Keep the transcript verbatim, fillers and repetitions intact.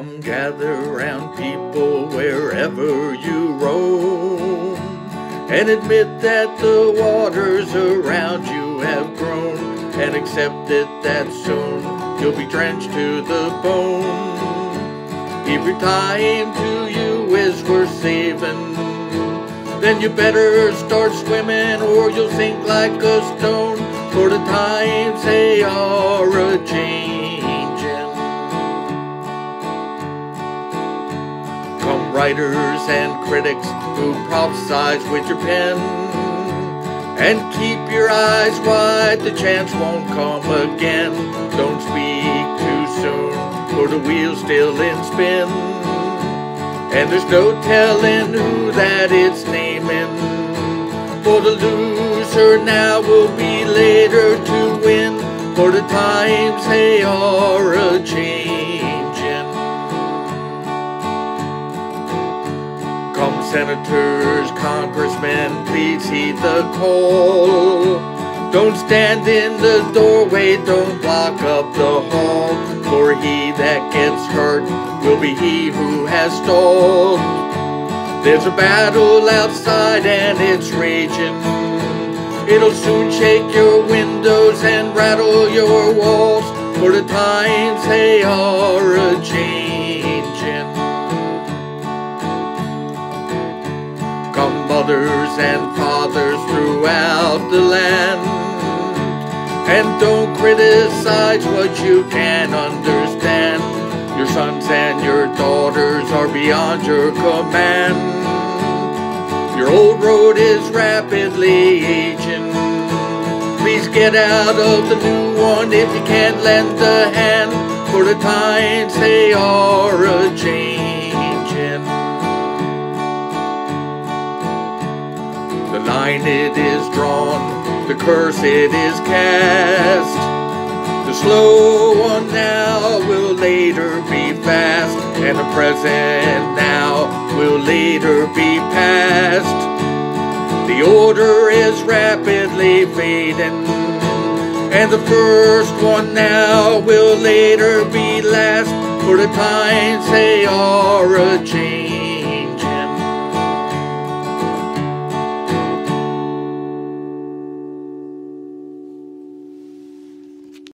Come gather round people wherever you roam, and admit that the waters around you have grown, and accept it that soon you'll be drenched to the bone. If your time to you is worth saving, then you better start swimming or you'll sink like a stone, for the times they are a-changin'. Come writers and critics who prophesize with your pen, and keep your eyes wide, the chance won't come again. Don't speak too soon, for the wheel's still in spin, and there's no telling who that it's naming. For the loser now will be later to win, for the times they are a-changin'. Come senators, congressmen, please heed the call. Don't stand in the doorway, don't block up the hall, for he that gets hurt will be he who has stalled. There's a battle outside and it's raging. It'll soon shake your windows and rattle your walls, for the times they are a-changin'. Come mothers and fathers throughout the land, and don't criticize what you can understand. Your sons and your daughters are beyond your command. Your old road is rapidly aging. Please get out of the new one if you can't lend a hand, for the times they are a-changin'. The line it is drawn, the curse it is cast. The slow one now will later be fast, and the present now will later be past. The order is rapidly fading, and the first one now will later be last, for the times they are a-changin'.